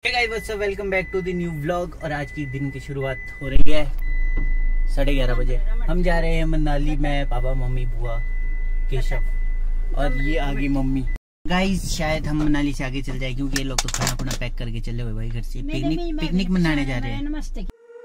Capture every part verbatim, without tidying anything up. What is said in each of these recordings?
Hey guys what's up, welcome back to the new vlog. और आज की दिन की शुरुआत हो रही है साढ़े ग्यारह बजे। हम जा रहे हैं मनाली, मैं, पापा, मम्मी, बुआ, केशव और ये आगे मम्मी। गाइस शायद हम मनाली से आगे चल जाए क्योंकि ये लोग तो खाना खुना पैक करके चले हुए भाई घर से। पिकनिक पिकनिक मनाने जा रहे हैं। नमस्ते।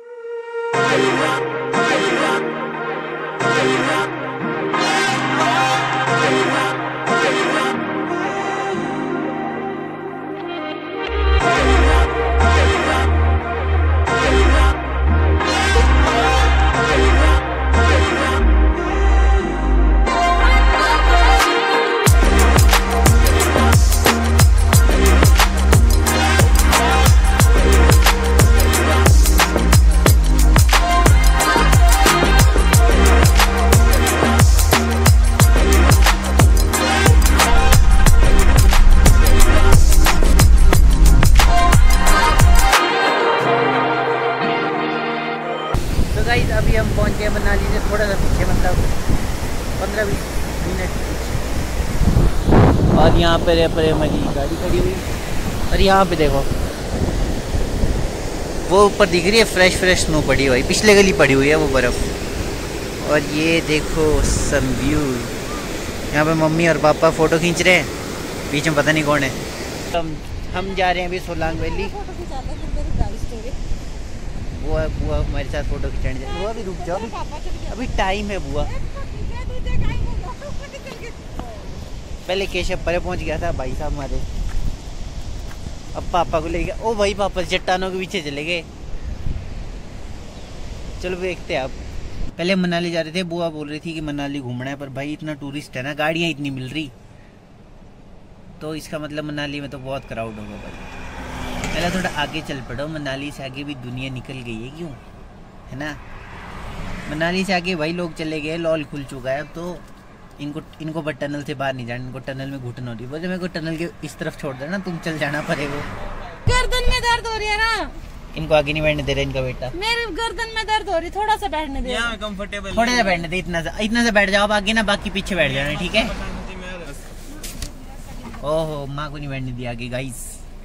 गाइस अभी हम पहुंच गए मनाली से थोड़ा सा पीछे, मतलब पंद्रह बीस मिनट पीछे। और यहाँ पे पर हमारी गाड़ी खड़ी हुई और यहाँ पे देखो वो ऊपर दिख रही है फ्रेश फ्रेश स्नो पड़ी हुई, पिछले गली पड़ी हुई है वो बर्फ़। और ये देखो सम व्यू। यहाँ पे मम्मी और पापा फ़ोटो खींच रहे हैं, बीच में पता नहीं कौन है। हम हम जा रहे हैं अभी सोलांग वैली। बुआ बुआ हमारे साथ फोटो खिंचाने जाए। बुआ भी रुक जाओ, अभी अभी टाइम है बुआ। पहले केशव परे पहुंच गया था भाई साहब हमारे, अब पापा को ले गया। ओ भाई पापा चट्टानों के पीछे चले गए। चलो देखते हैं। अब पहले मनाली जा रहे थे, बुआ बोल रही थी कि मनाली घूमना है, पर भाई इतना टूरिस्ट है ना, गाड़ियाँ इतनी मिल रही, तो इसका मतलब मनाली में तो बहुत क्राउड होगा भाई। पहले थोड़ा आगे चल पड़ो, मनाली से आगे भी दुनिया निकल गई है क्यों, है ना। मनाली से आगे भाई लोग चले गए, लॉल खुल चुका है अब तो। इनको इनको बस टनल से बाहर नहीं जाना, इनको टनल में घुटन हो रही है। बोले मेरे को टनल के इस तरफ छोड़ देना, तुम चल जाना पड़ेगा। गर्दन में दर्द हो रही है ना, इनको आगे नहीं बैठने दे रहे इनका बेटा। मेरे गर्दन में दर्द हो रही, थोड़ा सा बैठने दे। यहाँ कंफर्टेबल थोड़ा सा बैठने दे, इतना सा इतना सा बैठ जाओ आगे ना, बाकी पीछे बैठ जाना, ठीक है। ओहो माँ को नहीं बैठने दिया आगे गाइस।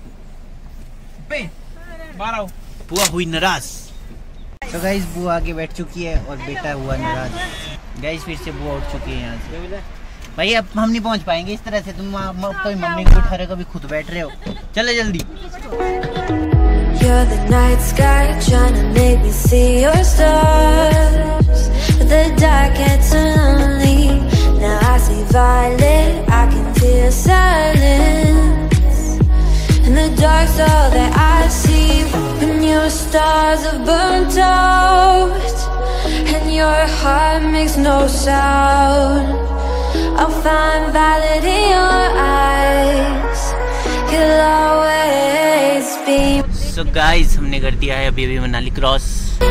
बुआ हुई नाराज। तो गाइस बुआ आगे बैठ चुकी है और बेटा हुआ नाराज। गाइस फिर से बुआ उठ चुकी है यहाँ से। भाई अब हम नहीं पहुँच पाएंगे इस तरह से, तुम कोई मम्मी को उठा रहे हो, कभी खुद बैठ रहे हो। चलो जल्दी। You're the night sky trying to make me see your stars. The dark gets lonely. Now I see violet, I can feel silence. And the dark's all that I see. When your stars are burnt out and your heart makes no sound, I'll find violet in your eyes. You'll always be. So guys हमने कर दिया है अभी अभी Manali cross.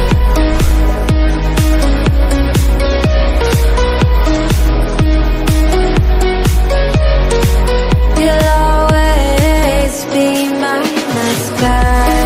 You'll always be my night sky.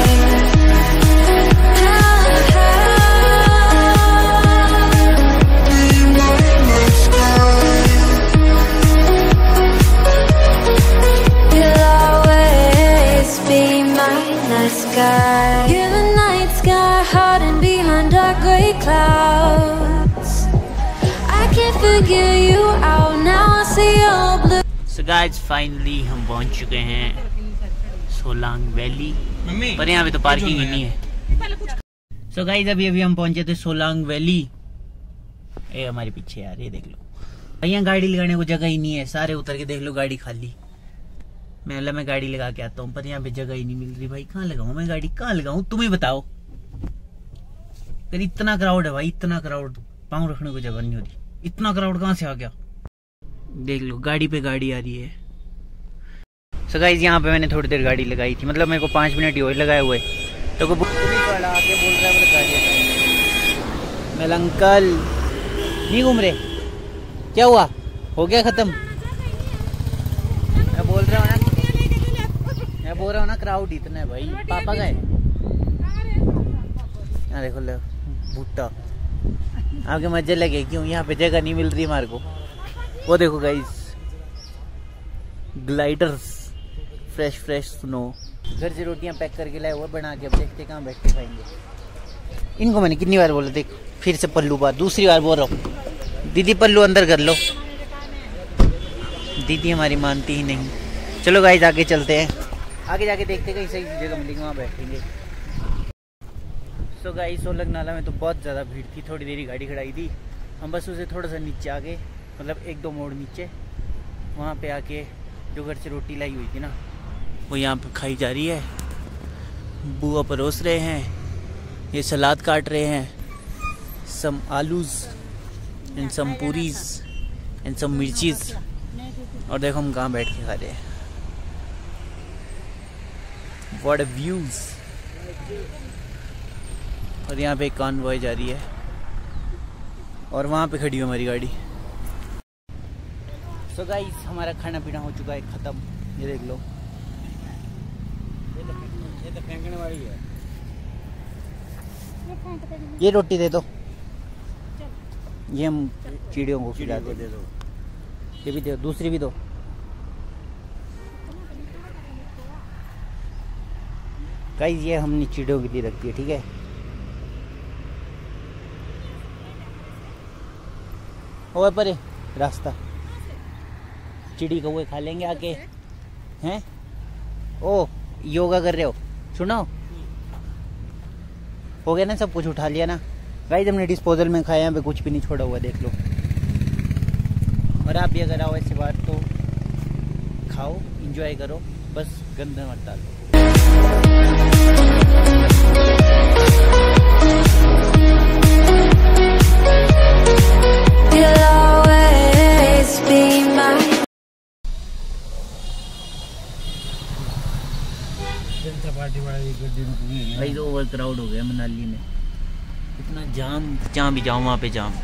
You're the night sky hiding behind dark gray clouds. I can't figure you out now, I see your blue. So guys finally हम पहुंच चुके हैं सोलांग वैली, पर यहाँ पे तो पार्किंग ही नहीं है। So guys अभी अभी हम पहुंचे थे सोलांग वैली। ये हमारे पीछे यार, ये देख लो। यहाँ गाड़ी लगाने को जगह ही नहीं है, सारे उतर के देख लो गाड़ी खाली। मैं अल्लाह मैं गाड़ी लगा के आता हूँ, पर यहाँ पे जगह ही नहीं मिल रही भाई। कहाँ लगाऊं मैं गाड़ी, कहाँ लगाऊं तुम्हें बताओ। फिर इतना क्राउड है भाई, इतना क्राउड, पाँव रखने को जगह नहीं होती। इतना क्राउड कहाँ से आ गया, देख लो गाड़ी पे गाड़ी आ रही है। सो गाइस यहाँ पे मैंने थोड़ी देर गाड़ी लगाई थी, मतलब मेरे को पाँच मिनट ही हुए लगाए हुए, तो को आके बोल रहा है गाड़ी। मैं अंकल नहीं घूम रहे, क्या हुआ, हो गया खत्म। मैं बोल रहा हूँ ना, मैं बोल रहा हूँ ना क्राउड इतना है भाई। पापा गए, यहाँ देखो ले भुट्टा, आपके मजे लगे क्यों, यहाँ पे जगह नहीं मिल रही हमारे को। वो देखो guys gliders, fresh fresh snow. घर से रोटियां पैक करके लाए और बना के, अब देखते कहाँ बैठ के खाएंगे। इनको मैंने कितनी बार बोला, देख फिर से पल्लू बात, दूसरी बार बोल रहा हूँ दीदी पल्लू अंदर कर लो। दीदी हमारी मानती ही नहीं। चलो गाइस आगे चलते हैं, आगे जाके देखते कहीं सही जगह मिलेगी वहाँ बैठेंगे। सो गाइस सोलंग नाला में तो बहुत ज़्यादा भीड़ थी, थोड़ी देरी गाड़ी खड़ाई थी। हम बस उसे थोड़ा सा नीचे आ गए, मतलब एक दो मोड़ नीचे, वहाँ पे आके जो घर से रोटी लाई हुई थी ना वो यहाँ पे खाई जा रही है। बुआ परोस रहे हैं, ये सलाद काट रहे हैं, सम आलूज and some puris and some मिर्चीज, और देखो हम कहाँ बैठ के खा रहे हैं। What a views. और यहाँ पे एक कॉन्वॉय जा रही है और वहाँ पे खड़ी है हमारी गाड़ी। सो so गाइस हमारा खाना पीना हो चुका है ख़त्म, ये देख लो, ये तो फेंकने वाली है। ये रोटी दे दो, ये हम चिड़ियों को खिला दे दो, ये भी दो, दूसरी भी दो। गाइस ये हमने चिड़ियों के लिए रख दिया, ठीक है। ओए परे रास्ता, चिड़ी कौवे खा लेंगे आके, हैं? ओ योगा कर रहे हो, सुनो, हो गया ना सब कुछ, उठा लिया ना। गाइस हमने डिस्पोजल में खाया, यहाँ पे कुछ भी नहीं छोड़ा हुआ, देख लो। और आप भी अगर आओ ऐसी बात तो खाओ, इंजॉय करो, बस गंदा मत डालो। भाई तो ओवर क्राउड हो गया मनाली में, इतना जाम, जहाँ भी जाऊँ वहाँ पे जाम।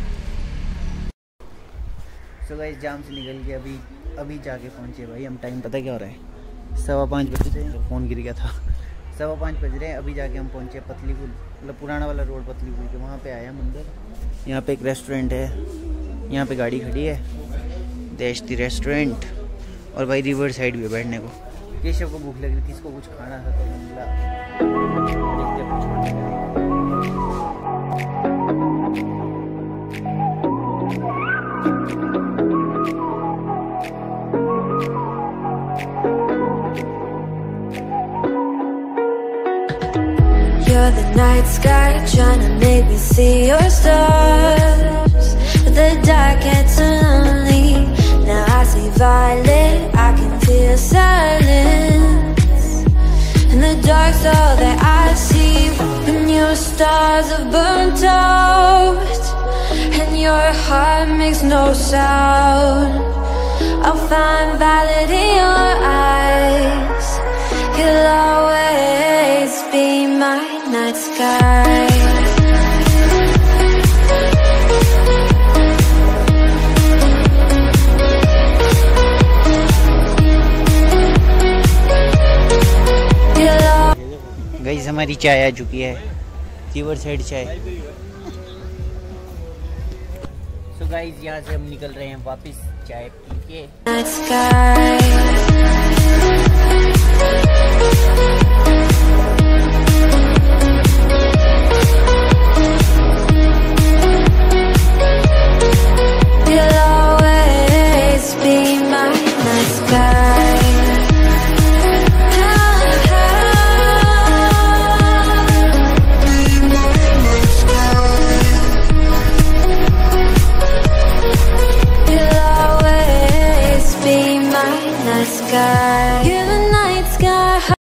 सो so गाइस जाम से निकल के अभी अभी जाके पहुँचे भाई हम। टाइम पता क्या हो रहा है, सवा पाँच बज रहे हैं, फ़ोन गिर गया था। सवा पाँच बज रहे हैं, अभी जाके हम पहुँचे पतली पुल, मतलब पुराना वाला रोड पतली पुल के वहाँ पे आया मंदिर। यहाँ पे एक रेस्टोरेंट है, यहाँ पे गाड़ी खड़ी है, देशती रेस्टोरेंट। और भाई रिवर साइड भी है बैठने को। केशव को भूख लग रही थी, इसको कुछ खाना था तो मिला, देखते हैं कुछ खाने You're the night sky trying to make me see your stars, but the dark gets so lonely. Now I see violet, I can feel silence, and the dark's all that I see. When your stars are burnt out and your heart makes no sound, I'll find violet in your eyes. You'll always be my night sky. Guys हमारी चाय आ चुकी है, river side चाय। So guys यहाँ से हम निकल रहे हैं वापस चाय पी के। Sky, you're the night sky.